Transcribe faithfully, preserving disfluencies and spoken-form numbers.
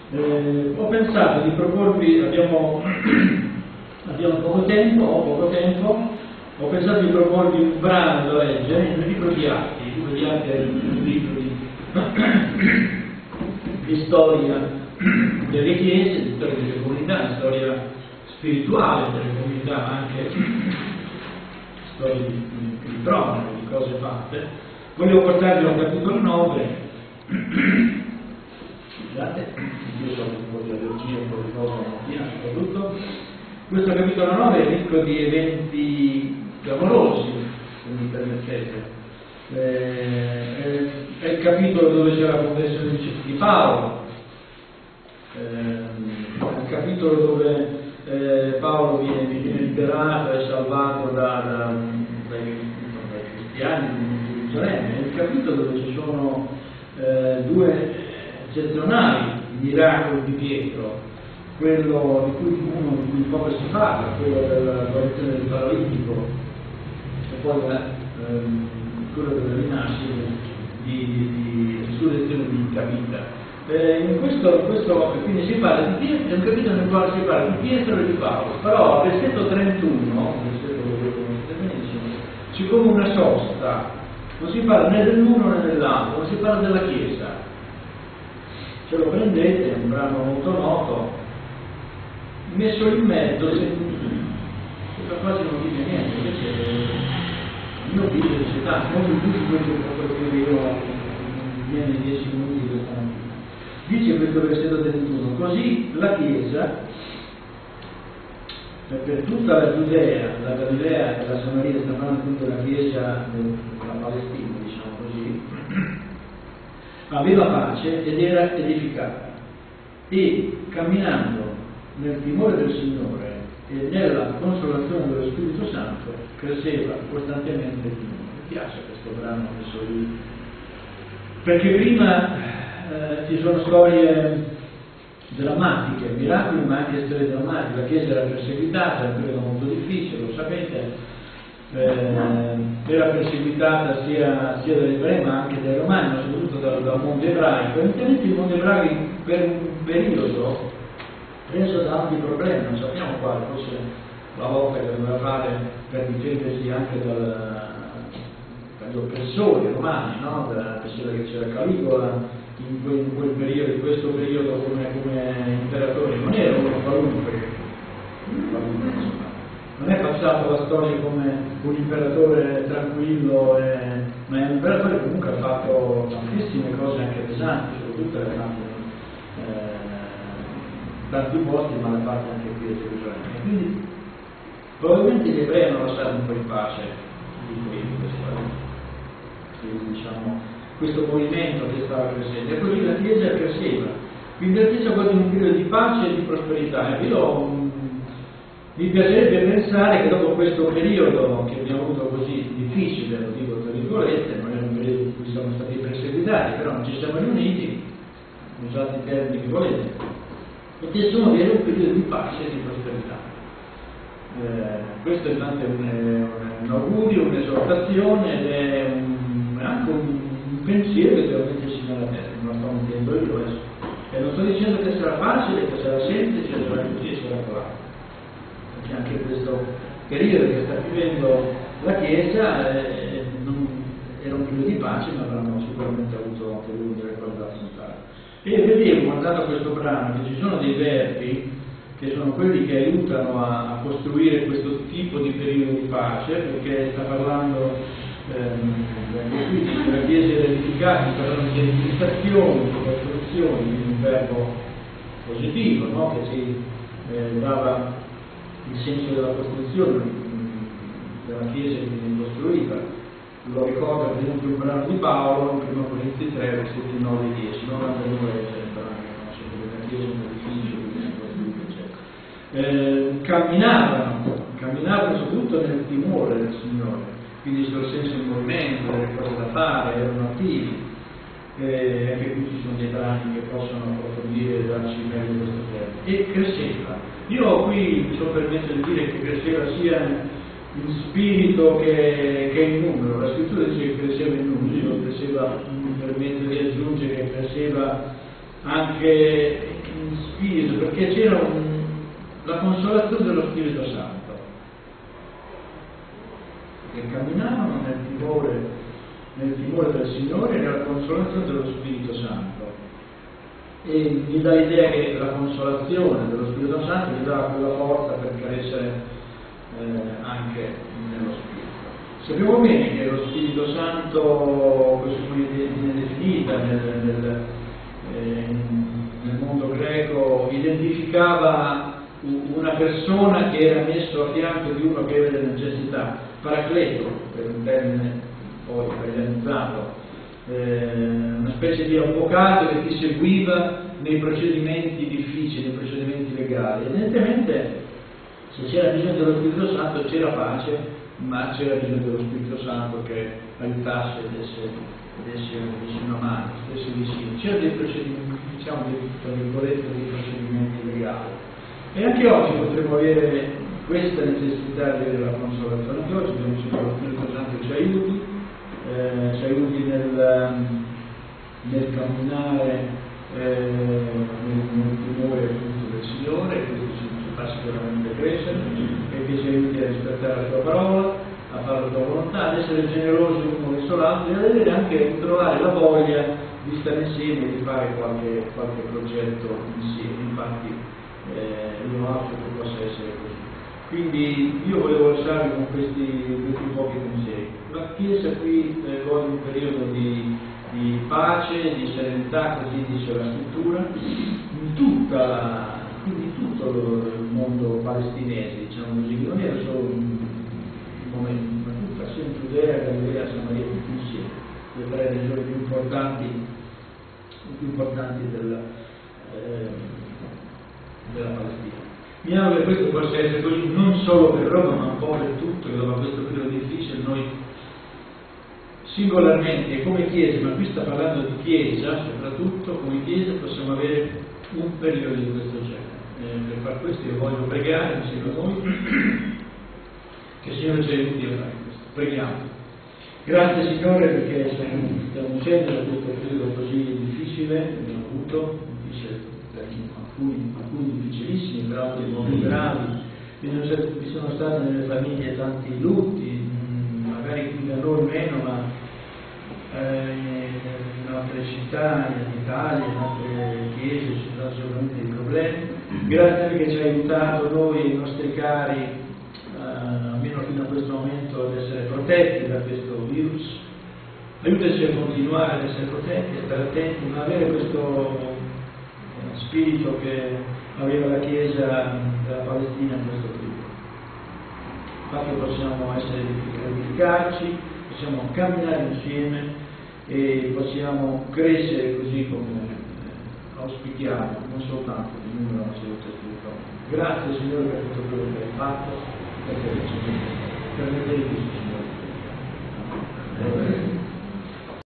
Eh, ho pensato di proporvi, abbiamo, abbiamo poco tempo, ho poco tempo, ho pensato di proporvi un brano da leggere in un libro di Atti. Il libro di Atti è un libro di, di storia delle chiese, di storia delle comunità, di storia spirituale delle comunità, ma anche storia di, di, di cronaca, di cose fatte. Voglio portarvi a un capitolo nove. Scusate, io so un po' di allergia, un po' di cose la mattina soprattutto. Questo capitolo nove è ricco di eventi clamorosi, se mi permettete. Eh, è il capitolo dove c'è la conversione di Paolo, eh, è il capitolo dove eh, Paolo viene, viene liberato e salvato da, da, dai, dai cristiani di Gerusalemme, è il capitolo dove ci sono eh, due eccezionali miracoli di Pietro, quello di cui uno di cui poco si parla, quello della guarigione del paralitico, e poi la, ehm, quello della rinascita di, di, di risurrezione di Tabita. Eh, in questo, questo quindi si parla di Pietro, è un capitolo nel quale si parla di Pietro e di Paolo, però al versetto trentuno, versetto che voi conoscete benissimo, c'è come una sosta, non si parla né dell'uno né dell'altro, ma si parla della Chiesa. Se lo prendete, è un brano molto noto, messo in mezzo, se, quasi non dice niente, invece il mio video dice tanto, non di tutti quelli che ho fatto io viene in dieci minuti di questa mattina. Dice questo versetto trentuno, così la Chiesa, per tutta la Giudea, la Galilea e la Samaria, sta parlando appunto della Chiesa della Palestina, diciamo così, aveva pace ed era edificata, e camminando nel timore del Signore e nella consolazione dello Spirito Santo cresceva costantemente il numero. Mi piace questo brano messo lì, perché prima eh, ci sono storie drammatiche, miracoli, ma anche storie drammatiche. La Chiesa era perseguitata, era un periodo molto difficile, lo sapete, eh, era perseguitata sia, sia dagli ebrei ma anche dai romani, ma soprattutto dal, dal mondo ebraico. Evidentemente il mondo ebraico per un periodo preso da altri problemi, non sappiamo quale, forse la volta che doveva fare per difendersi anche dal, dagli oppressori romani, no? Da, che c'era Caligola in quel, in quel periodo, in questo periodo come, come imperatore, non era uno qualunque, non è passato la storia come un imperatore tranquillo, e, ma è un imperatore che comunque ha fatto tantissime cose anche pesanti, soprattutto le ha fatte eh, tanti posti, ma le ha fatte anche qui a Gerusalemme. Quindi probabilmente gli ebrei hanno lasciato un po' in pace questo, diciamo, questo movimento che stava crescendo, e così la Chiesa cresceva. Quindi la Chiesa quasi in un periodo di pace e di prosperità. E io mi piacerebbe pensare che dopo questo periodo che abbiamo avuto così difficile, lo dico tra virgolette, non è un periodo in cui siamo stati perseguitati, però non ci siamo riuniti, usate i termini che volete, potessimo avere un periodo di pace e di prosperità. Eh, questo è tanto un, un, un augurio, un'esortazione ed è un, anche un, un pensiero che deve mettersi nella terra, non lo sto mettendo io adesso. E non sto dicendo che sarà facile, che sarà semplice, che sarà così, sarà claro. Perché anche questo periodo che sta vivendo la Chiesa eh, non, era un periodo di pace, ma avranno sicuramente avuto anche loro delle cose da affrontare. E vedevo, guardando questo brano, che ci sono dei verbi che sono quelli che aiutano a, a costruire questo tipo di periodo di pace, perché sta parlando ehm, qui della Chiesa edificata, sta parlando di edificazioni, di costruzioni, di un verbo positivo, no? Che si eh, dava il senso della costruzione della Chiesa che viene costruita. Lo ricorda per esempio il brano di Paolo, primo Corinzi tre, versetti nove e dieci, novantanove e cento, la Chiesa è un edificio, Eh, camminavano, camminavano soprattutto nel timore del Signore, quindi sul senso in movimento, delle cose da fare, erano attivi. Eh, anche qui ci sono dei brani che possono approfondire e darci meglio questo tema. E cresceva. Io qui mi sono permesso di dire che cresceva sia in spirito che, che in numero. La scrittura dice che cresceva in numero, io cresceva, mi permetto di aggiungere che cresceva anche spirito, perché c'era un, la consolazione dello Spirito Santo, che camminavano nel timore, nel timore del Signore e nella consolazione dello Spirito Santo. E mi dà l'idea che la consolazione dello Spirito Santo gli dà quella forza per crescere eh, anche nello Spirito. Sappiamo bene che lo Spirito Santo, così come viene definita nel, nel, eh, nel mondo greco, identificava una persona che era messo a fianco di uno che aveva delle necessità, paracleto, per un termine poi italianizzato, eh, una specie di avvocato che ti seguiva nei procedimenti difficili, nei procedimenti legali. Evidentemente, se c'era bisogno dello Spirito Santo c'era pace, ma c'era bisogno dello Spirito Santo che aiutasse e desse, desse, desse una mano, stesse vicino. C'erano dei procedimenti, diciamo, tra virgolette, dei procedimenti legali. E anche oggi potremmo avere questa necessità di avere la consolazione. Anche oggi abbiamo bisogno dello Spirito Santo che ci aiuti, eh, ci aiuti nel, nel camminare eh, nel, nel timore appunto del Signore, e questo ci, ci fa sicuramente crescere, e che ci aiuti a rispettare la Sua parola, a fare la Tua volontà, ad essere generosi l'uno verso l'altro e a vedere anche trovare la voglia di stare insieme e di fare qualche, qualche progetto insieme. Infatti eh, io auspico che possa essere così. Quindi io volevo lasciarvi con questi, questi pochi pensieri. La Chiesa qui eh, gode un periodo di, di pace, di serenità, così dice la scrittura, in tutta la, quindi in tutto il mondo palestinese, diciamo così, che non era solo un, un momento, ma tutta, sia in Giudea, Galilea, Samaria, tutti insieme, le tre regioni più importanti, più importanti della, eh, della Palestina. Mi auguro che questo possa essere così non solo per Roma, ma un po' per tutto, che dopo questo periodo difficile noi singolarmente e come Chiesa, ma qui sta parlando di Chiesa, soprattutto come Chiesa possiamo avere un periodo di questo genere. Eh, per far questo io voglio pregare insieme a voi che il Signore ci aiuti a fare questo. Preghiamo. Grazie Signore perché stiamo uscendo da questo periodo così difficile che abbiamo avuto, difficile per alcuni, alcuni difficilissimi, per altri molto gravi. Vi sono stati nelle famiglie tanti lutti, magari qui da noi meno, ma eh, in altre città, in Italia, in altre chiese ci sono sicuramente dei problemi. Grazie perché ci ha aiutato noi e i nostri cari, eh, almeno fino a questo momento, ad essere protetti da questo virus. Aiutaci a continuare ad essere protetti, a stare attenti, ma avere questo spirito che aveva la Chiesa della Palestina in questo periodo. Infatti possiamo essere edificarci, possiamo camminare insieme e possiamo crescere così come auspichiamo, non soltanto di numero ma soprattutto spiritualmente. Grazie Signore per tutto quello che hai fatto, perché ci permettete di